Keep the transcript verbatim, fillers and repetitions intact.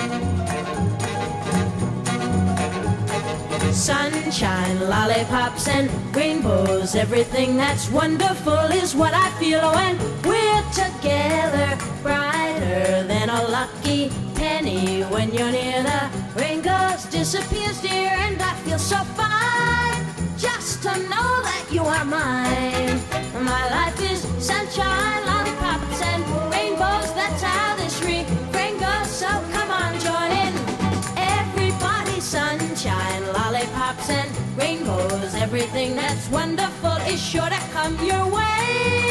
Sunshine, lollipops, and rainbows. Everything that's wonderful is what I feel when we're together. Brighter than a lucky penny when you're near. The rain goes, disappears, dear, and I feel so fine just to know that you are mine. My life is sunshine, lollipops, and rainbows. That's how this refrain goes. So come on, join in. Everybody, sunshine, lollipops, and rainbows. Everything that's wonderful is sure to come your way.